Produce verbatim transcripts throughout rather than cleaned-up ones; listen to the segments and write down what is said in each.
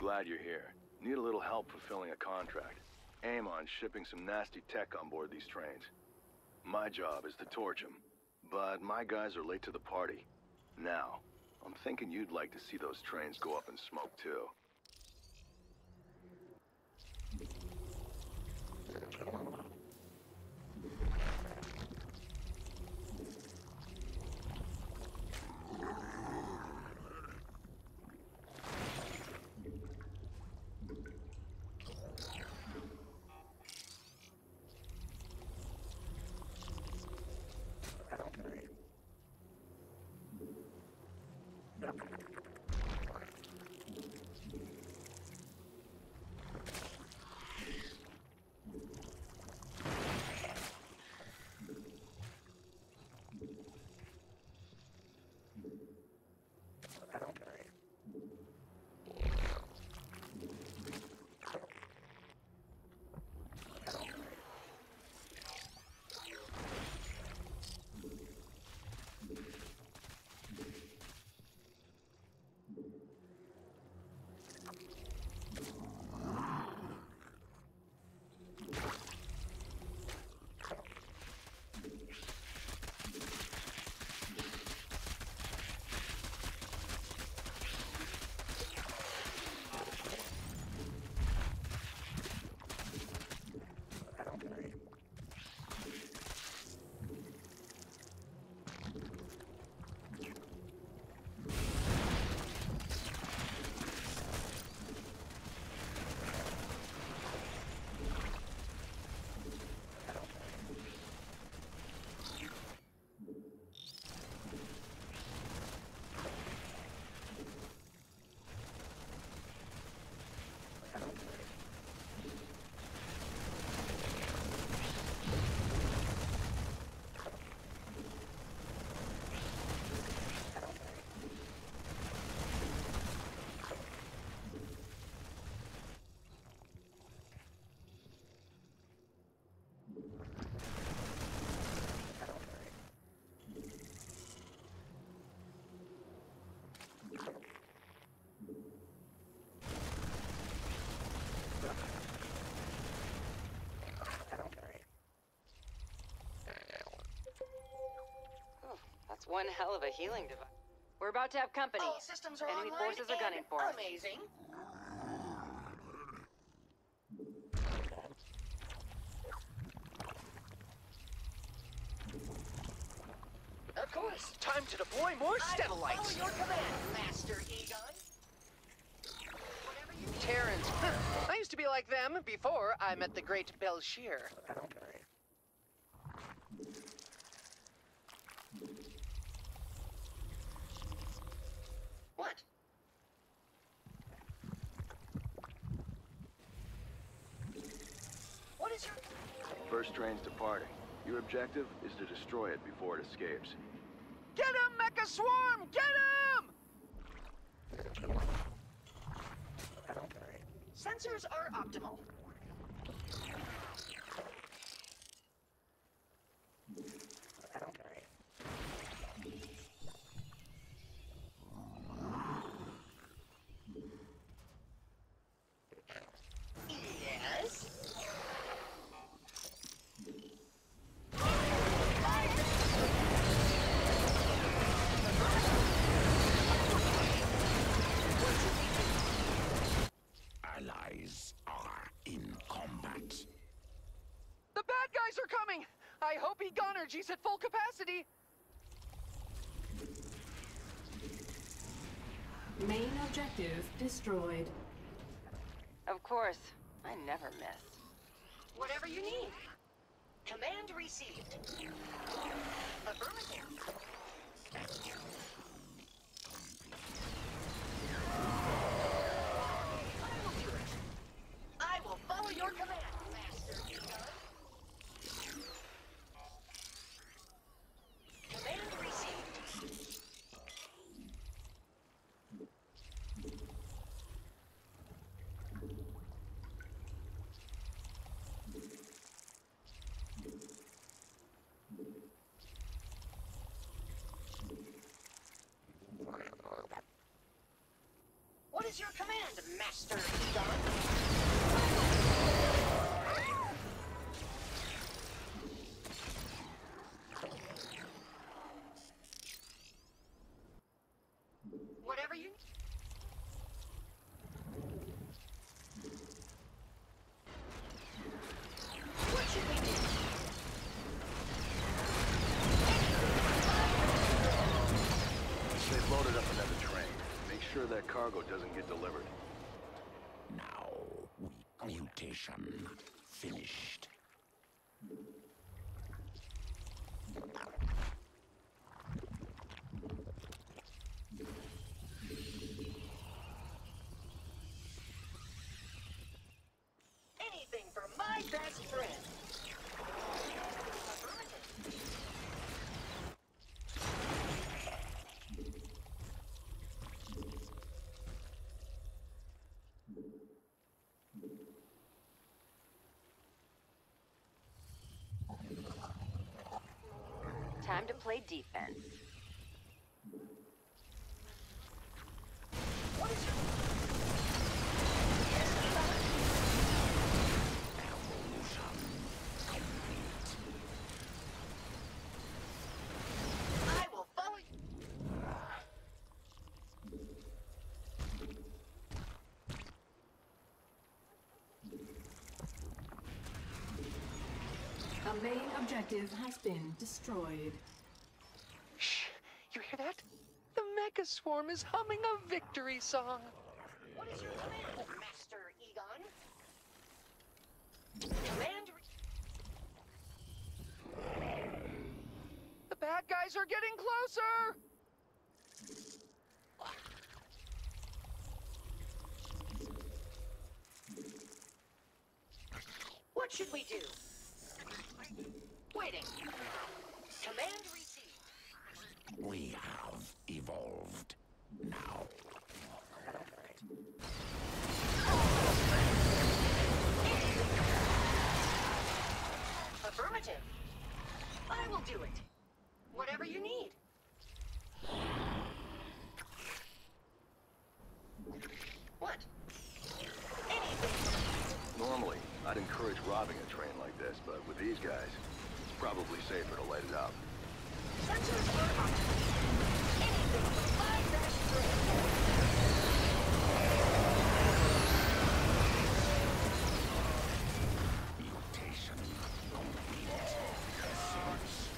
glad you're here. Need a little help fulfilling a contract. Aim on shipping some nasty tech on board these trains. My job is to torch them, but my guys are late to the party. Now, I'm thinking you'd like to see those trains go up in smoke too. One hell of a healing device. We're about to have company. All systems are Enemy online forces are gunning for us. Amazing. Of course. Time to deploy more Steadalites. Follow your command, Master Egon. Whatever you need. Terrans. I used to be like them before I met the great Belshir. What? What is your... First train's departing. Your objective is to destroy it before it escapes. Get him, Mecha Swarm! Get him! Sensors are optimal. Yes? Allies are in combat. The bad guys are coming! I hope Egonergy's at full capacity! Main objective destroyed. Of course. I never miss. Whatever you need. Command received. Affirmative. I will do it. I will follow your command, Master Egon. Command received. is your command, Master Egon? Whatever you... What should we do? They've loaded up another train. Make sure that cargo doesn't get delivered. Now, we mutation finished. Anything for my best friend. Affirmative. Time to play defense. What is your... I will follow you. A main objective has been destroyed. Shh! You hear that? The Mecha Swarm is humming a victory song. What is your command, Master Egon? Command... The bad guys are getting closer! What should we do? Waiting. Command received. We have evolved. Now, Affirmative. I will do it. Whatever you need. What? Anything. Normally, I'd encourage robbing a train like this, but with these guys, it's probably safer to light it up. Sensors are on. Anything for my best friend. mutation complete. Essence.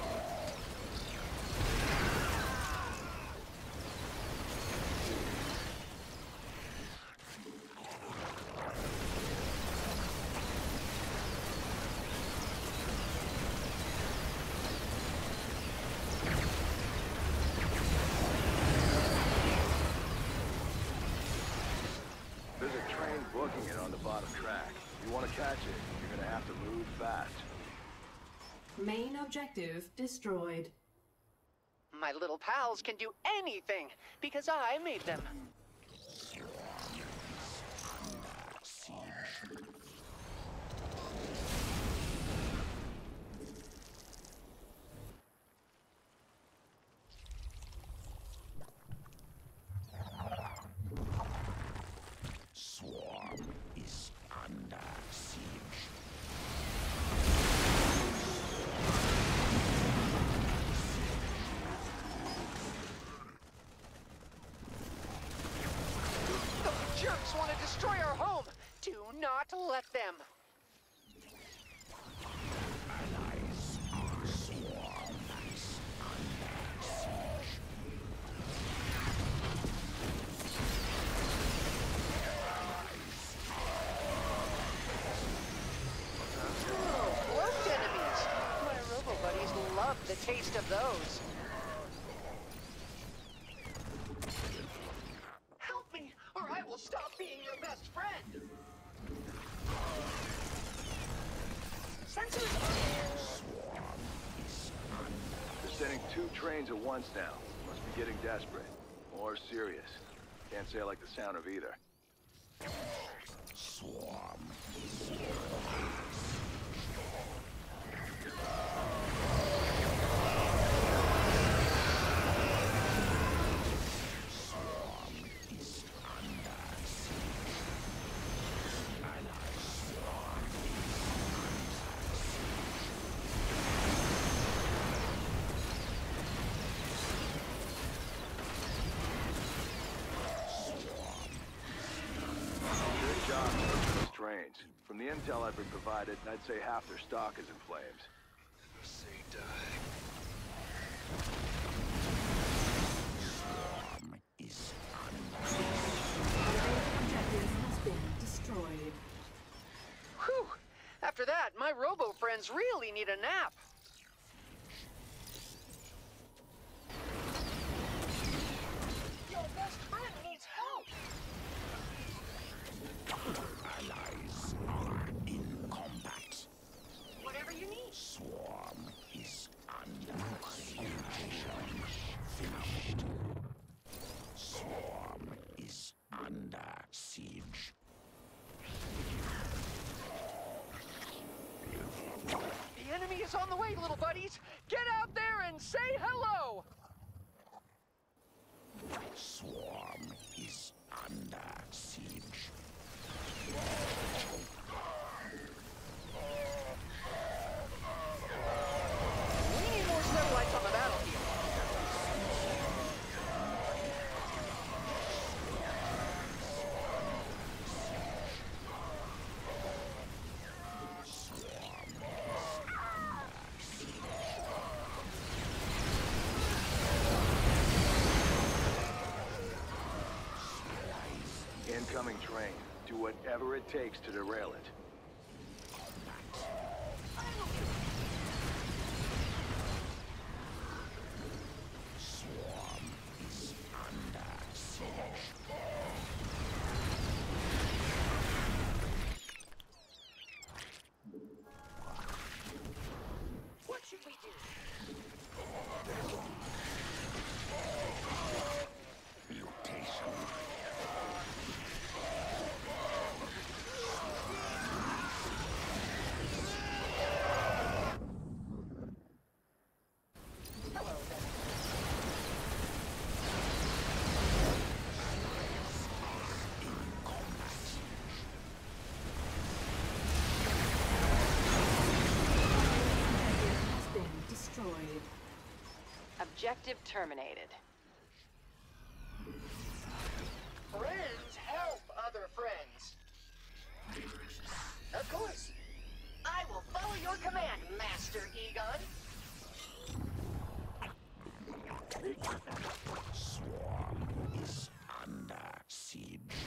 There's a train booking it on the bottom track. If you want to catch it, you're gonna have to move fast. Main objective destroyed. My little pals can do anything because I made them. Swarm is under siege. Those jerks want to destroy our home. Do not let them. Allies are swarm is under siege. Oh, cloaked enemies. My robo-buddies love the taste of those. Help me, or I will stop being your best friend. Sensors on. They're sending two trains at once now. Must be getting desperate. Or serious. Can't say I like the sound of either. Swarm. Swarm is under intel I've been provided, I'd say half their stock is in flames. Say die. Swarm is under. Objective has been destroyed. Whew! After that, my robo friends really need a nap. Your best friend needs help. Allies are in combat. Whatever you need. Swarm is under siege. Finished. Swarm is under siege. The enemy is on the way, little buddies. Get out there and say hello. Swarm is under siege. We need more satellites on the battlefield. Incoming train. Do whatever it takes to derail it. Swarm is under siege. What should we do? Mutation. Objective has been destroyed. Objective terminated. Friends help other friends. Of course. I will follow your command, Master Egon. Swarm is under siege.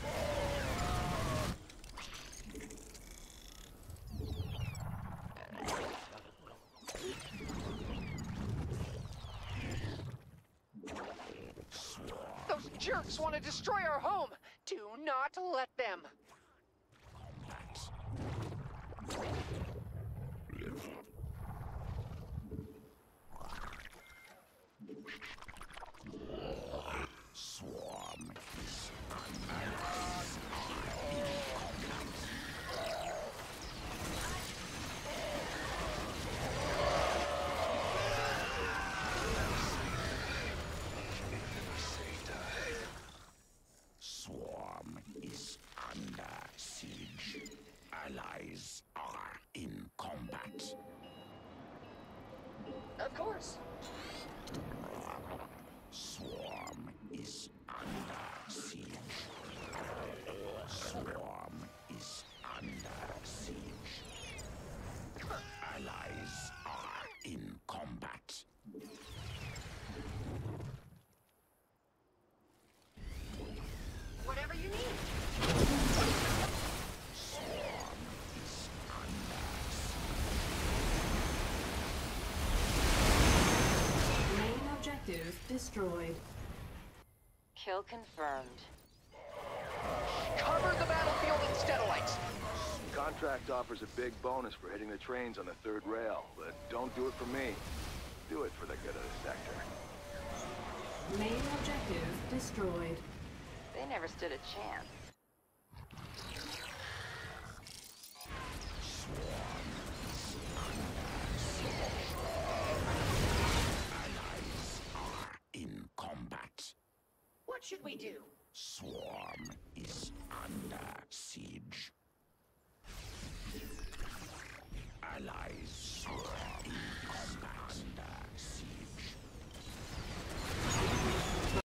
Those jerks want to destroy our home. Do not let them. Swarm is Swarm is under siege. Allies are in combat. Of course. Swarm is under siege. Swarm is under siege. Allies are in combat. Whatever you need. Swarm is under Main objective destroyed. Kill confirmed. Cover the battlefield in Steadalites. Contract offers a big bonus for hitting the trains on the third rail, but don't do it for me. Do it for the good of the sector. Main objective destroyed. They never stood a chance. Allies are in combat. What should we do? Swarm is